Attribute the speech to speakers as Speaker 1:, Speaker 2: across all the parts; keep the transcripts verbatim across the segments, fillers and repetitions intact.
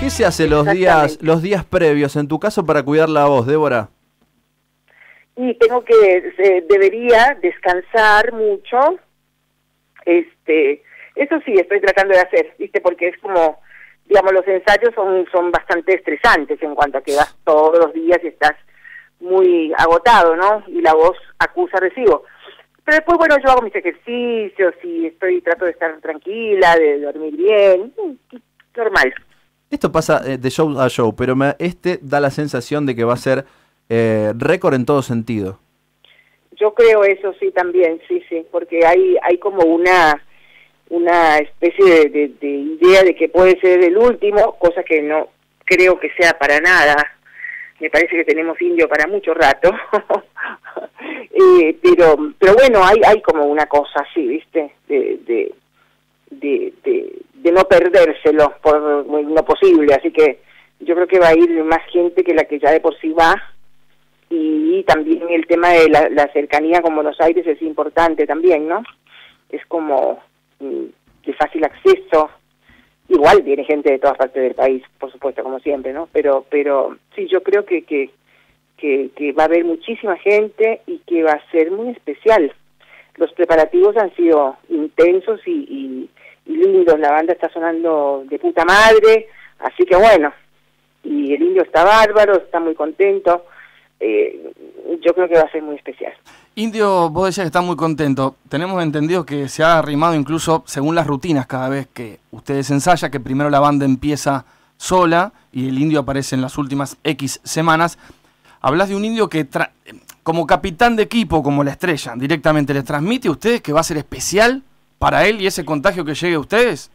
Speaker 1: ¿Qué se hace los días, los días previos, en tu caso, para cuidar la voz, Débora?
Speaker 2: Y tengo que, se, debería descansar mucho. Este, eso sí, estoy tratando de hacer, ¿viste? Porque es como, digamos, los ensayos son, son bastante estresantes en cuanto a que vas todos los días y estás muy agotado, ¿no? Y la voz acusa recibo. Pero después, bueno, yo hago mis ejercicios y estoy, trato de estar tranquila, de dormir bien, normal.
Speaker 1: Esto pasa eh, de show a show, pero me, este da la sensación de que va a ser eh, récord en todo sentido.
Speaker 2: Yo creo eso sí también, sí, sí, porque hay hay como una una especie de, de, de idea de que puede ser el último, cosa que no creo que sea para nada. Me parece que tenemos indio para mucho rato. eh, pero pero bueno, hay hay como una cosa así, ¿viste? De de, de, de, de no perdérselo por lo posible, así que yo creo que va a ir más gente que la que ya de por sí va. Y también el tema de la, la cercanía con Buenos Aires es importante también, ¿no? Es como mm, de fácil acceso. Igual viene gente de todas partes del país, por supuesto, como siempre, ¿no? Pero pero sí, yo creo que, que, que, que va a haber muchísima gente y que va a ser muy especial. Los preparativos han sido intensos y, y, y lindos. La banda está sonando de puta madre, así que bueno. Y el indio está bárbaro, está muy contento. Eh, yo creo que va a ser muy especial.
Speaker 3: Indio, vos decías que está muy contento. Tenemos entendido que se ha arrimado incluso según las rutinas cada vez que ustedes ensayan, que primero la banda empieza sola y el indio aparece en las últimas X semanas. Hablas de un indio que tra como capitán de equipo, como la estrella, directamente les transmite a ustedes que va a ser especial para él y ese contagio que llegue a ustedes.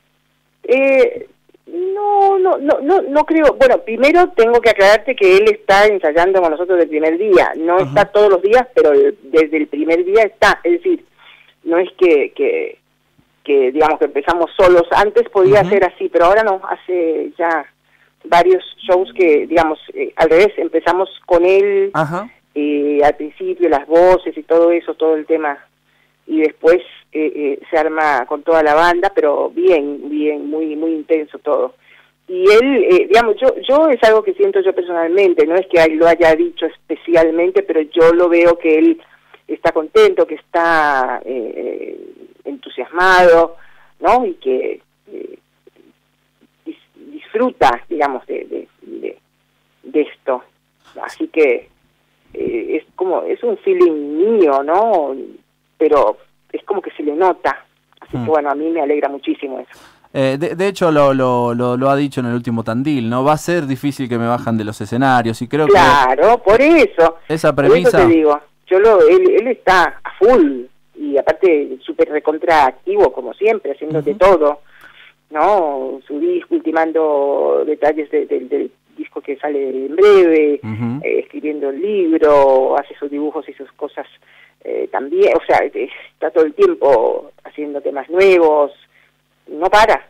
Speaker 2: Eh... No, no, no, no, no creo. Bueno, primero tengo que aclararte que él está ensayando con nosotros desde el primer día. No uh-huh. está todos los días, pero desde el primer día está. Es decir, no es que, que, que digamos que empezamos solos. Antes podía uh-huh. ser así, pero ahora no. Hace ya varios shows que, digamos, eh, al revés, empezamos con él uh-huh. eh, al principio, las voces y todo eso, todo el tema. Y después eh, eh, se arma con toda la banda, pero bien, bien, muy muy intenso todo. Y él, eh, digamos, yo yo es algo que siento yo personalmente, no es que él lo haya dicho especialmente, pero yo lo veo que él está contento, que está eh, entusiasmado, ¿no? Y que eh, dis disfruta, digamos, de, de, de, de esto. Así que eh, es como, es un feeling mío, ¿no? Pero es como que se le nota. Así hmm. que bueno, a mí me alegra muchísimo eso.
Speaker 1: Eh, de, de hecho, lo, lo, lo, lo ha dicho en el último Tandil, ¿no? Va a ser difícil que me bajan de los escenarios y creo
Speaker 2: claro, que... Claro, por eso.
Speaker 1: Esa premisa...
Speaker 2: Por eso te digo, yo lo, él, él está a full y aparte súper recontra activo, como siempre, haciendo uh-huh. de todo, ¿no? Su disco, ultimando detalles de, de, del disco que sale en breve, uh-huh. eh, escribiendo el libro, hace sus dibujos y sus cosas... Eh, también, o sea, está todo el tiempo haciendo temas nuevos, no para.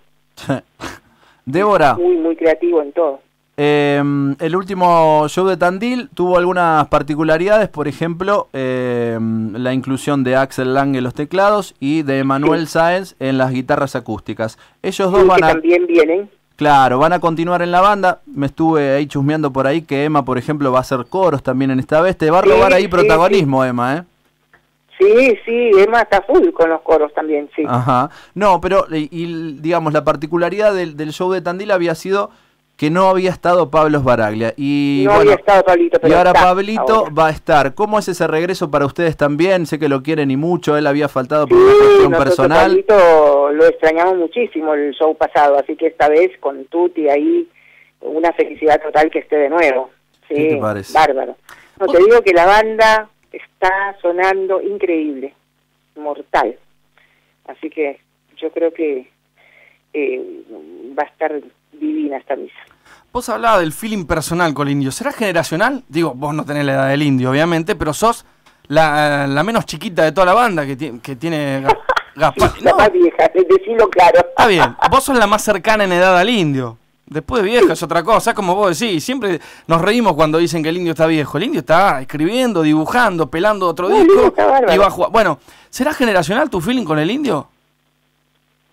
Speaker 1: Débora.
Speaker 2: Muy, muy creativo en todo.
Speaker 1: Eh, el último show de Tandil tuvo algunas particularidades, por ejemplo, eh, la inclusión de Axel Lang en los teclados y de Emanuel sí. Sáenz en las guitarras acústicas. Ellos dos
Speaker 2: sí,
Speaker 1: van
Speaker 2: que
Speaker 1: a...
Speaker 2: también vienen.
Speaker 1: Claro, van a continuar en la banda. Me estuve ahí chusmeando por ahí que Emma, por ejemplo, va a hacer coros también en esta vez. Te va a robar sí, ahí sí, protagonismo, sí. Emma, ¿eh?
Speaker 2: Sí, sí, Emma está full con los coros también, sí.
Speaker 1: Ajá. No, pero, y, y digamos, la particularidad del, del show de Tandil había sido que no había estado Pablo Sbaraglia. Y,
Speaker 2: no
Speaker 1: bueno,
Speaker 2: había estado Pablito, pero
Speaker 1: y ahora
Speaker 2: está,
Speaker 1: Pablito
Speaker 2: ahora.
Speaker 1: va a estar. ¿Cómo es ese regreso para ustedes también? Sé que lo quieren y mucho, él había faltado por
Speaker 2: sí,
Speaker 1: una cuestión
Speaker 2: nosotros
Speaker 1: personal.
Speaker 2: Pablito lo extrañamos muchísimo el show pasado, así que esta vez con Tuti ahí, una felicidad total que esté de nuevo. Sí,
Speaker 1: ¿qué te parece?
Speaker 2: Bárbaro. No, te digo que la banda está sonando increíble, mortal. Así que yo creo que eh, va a estar divina esta misa.
Speaker 3: Vos hablabas del feeling personal con el indio. ¿Será generacional? Digo, vos no tenés la edad del indio, obviamente, pero sos la, la menos chiquita de toda la banda que, ti que tiene Gaspar.
Speaker 2: La no. más vieja, decilo claro.
Speaker 3: Está bien, vos sos la más cercana en edad al indio. Después de vieja sí. es otra cosa, como vos decís. Siempre nos reímos cuando dicen que el indio está viejo. El indio está escribiendo, dibujando, pelando otro no, disco y va a jugar. Bueno, ¿será generacional tu feeling con el indio?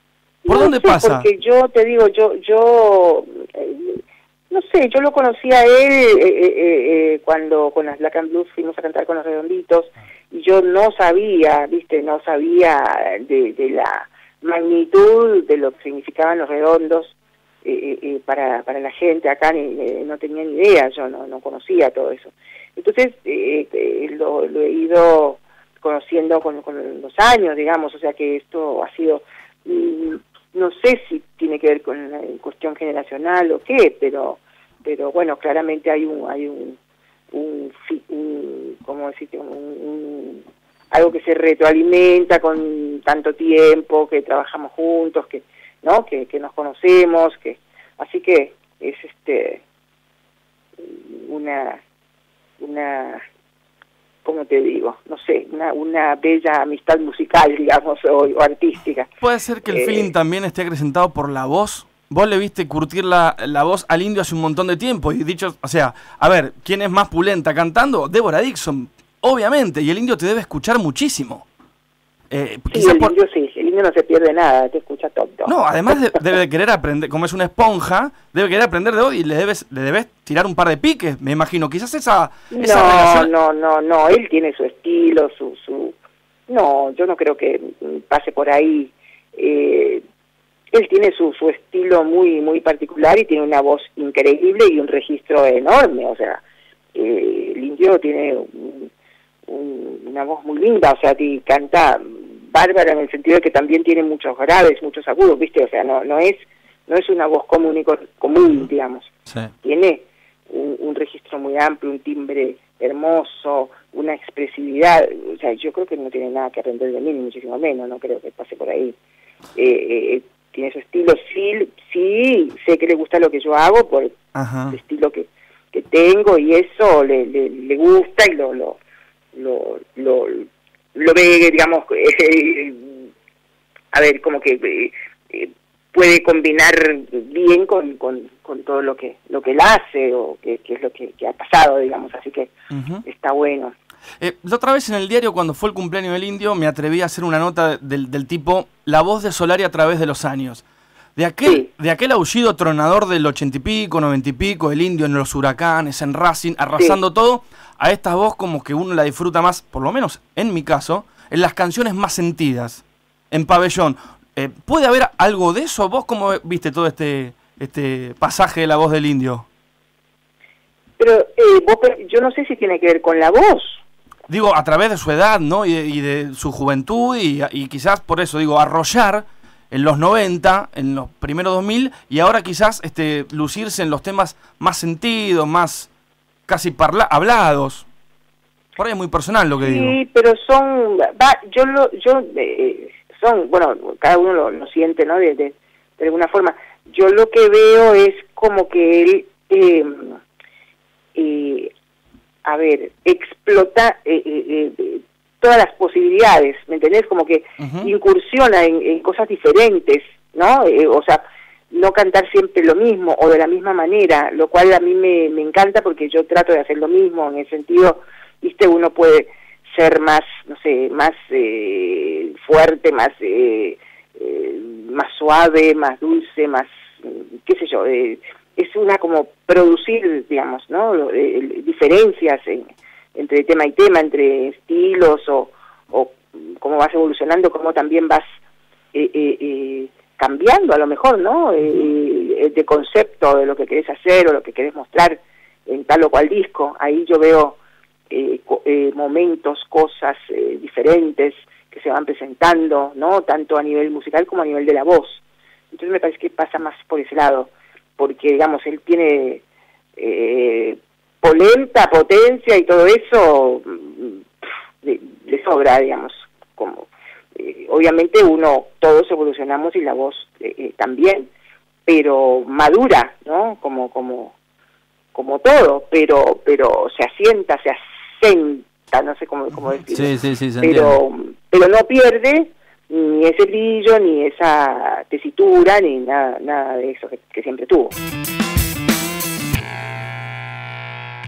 Speaker 3: ¿Por
Speaker 2: no
Speaker 3: dónde
Speaker 2: sé,
Speaker 3: pasa?
Speaker 2: Porque yo te digo, yo, yo, eh, no sé, yo lo conocí a él eh, eh, eh, cuando con las Black and Blues fuimos a cantar con los Redonditos, y yo no sabía, viste, no sabía de, de la magnitud de lo que significaban los Redondos eh, eh, para, para la gente acá, ni, eh, no tenía ni idea, yo no, no conocía todo eso. Entonces, eh, eh, lo, lo he ido conociendo con, con los años, digamos, o sea que esto ha sido, mm, no sé si tiene que ver con la cuestión generacional o qué, pero pero bueno, claramente hay un hay un, un, un ¿cómo decirte? Un, un, algo que se retroalimenta con tanto tiempo, que trabajamos juntos, que no que, que nos conocemos, que así que es este una una ¿cómo te digo? No sé, una, una bella amistad musical, digamos, o, o artística.
Speaker 3: ¿Puede ser que el
Speaker 2: eh,
Speaker 3: feeling también esté acrecentado por la voz? Vos le viste curtir la, la voz al Indio hace un montón de tiempo, y dicho, o sea, a ver, ¿quién es más pulenta cantando? Débora Dixon, obviamente, y el Indio te debe escuchar muchísimo. Eh,
Speaker 2: sí, el por... Indio sí, el Indio no se pierde nada, te escucha todo.
Speaker 3: No, además de, debe de querer aprender, como es una esponja, debe querer aprender de vos y le debes, le debes tirar un par de piques, me imagino. Quizás esa, esa
Speaker 2: no,
Speaker 3: relación...
Speaker 2: No, no, no, él tiene su estilo, su... su... No, yo no creo que pase por ahí. Eh, él tiene su, su estilo muy muy particular y tiene una voz increíble y un registro enorme, o sea, eh, el Indio tiene un, un, una voz muy linda, o sea, y canta bárbara en el sentido de que también tiene muchos graves, muchos agudos, ¿viste? O sea, no no es no es una voz común y común, digamos.
Speaker 3: Sí.
Speaker 2: Tiene un, un registro muy amplio, un timbre hermoso, una expresividad, o sea, yo creo que no tiene nada que aprender de mí, ni muchísimo menos, no creo que pase por ahí. Eh, eh, tiene su estilo, sí, sí, sé que le gusta lo que yo hago por
Speaker 3: Ajá.
Speaker 2: el estilo que, que tengo y eso le, le, le gusta y lo lo, lo, lo, lo ve, digamos, eh, a ver, como que eh, eh, puede combinar bien con, con, con todo lo que lo que él hace o que, que es lo que, que ha pasado, digamos, así que uh-huh. Está bueno.
Speaker 3: Eh, la otra vez en el diario, cuando fue el cumpleaños del Indio, me atreví a hacer una nota del, del tipo La voz de Solari a través de los años. De aquel, sí. de aquel aullido tronador del ochenta y pico, noventa y pico, el Indio en los Huracanes, en Racing, arrasando sí. todo, a esta voz como que uno la disfruta más, por lo menos en mi caso, en las canciones más sentidas, en Pabellón. Eh, ¿Puede haber algo de eso? ¿Vos cómo viste todo este, este pasaje de la voz del Indio?
Speaker 2: Pero eh, vos, yo no sé si tiene que ver con la voz.
Speaker 3: Digo, a través de su edad, ¿no? Y de, y de su juventud, y, y quizás por eso, digo, arrollar en los noventa, en los primeros dos mil, y ahora quizás este, lucirse en los temas más sentidos, más casi parla hablados. Por ahí es muy personal lo que
Speaker 2: sí,
Speaker 3: digo.
Speaker 2: Sí, pero son, va, yo lo, yo, eh, son, bueno, cada uno lo, lo siente, ¿no? De, de, de alguna forma. Yo lo que veo es como que él, eh, eh, a ver, explota eh, eh, eh, todas las posibilidades, ¿me entendés? Como que uh-huh. incursiona en, en cosas diferentes, ¿no? Eh, o sea, no cantar siempre lo mismo o de la misma manera, lo cual a mí me, me encanta porque yo trato de hacer lo mismo, en el sentido, viste, uno puede ser más, no sé, más eh, fuerte, más eh, eh, más suave, más dulce, más, qué sé yo, eh, es una como producir, digamos, ¿no? Eh, diferencias en, entre tema y tema, entre estilos o, o cómo vas evolucionando, cómo también vas eh, eh, eh, cambiando a lo mejor, ¿no? Eh, de concepto de lo que querés hacer o lo que querés mostrar en tal o cual disco. Ahí yo veo eh, eh, momentos, cosas eh, diferentes que se van presentando, ¿no? Tanto a nivel musical como a nivel de la voz. Entonces me parece que pasa más por ese lado, porque, digamos, él tiene eh, polenta, potencia y todo eso le, le sobra, digamos, como eh, obviamente uno, todos evolucionamos y la voz eh, eh, también, pero madura, ¿no? Como como como todo, pero pero se asienta, se asenta, no sé cómo, cómo decirlo,
Speaker 3: sí, sí, sí, se
Speaker 2: pero
Speaker 3: entiende.
Speaker 2: pero no pierde ni ese brillo, ni esa tesitura, ni nada, nada de eso que, que siempre tuvo.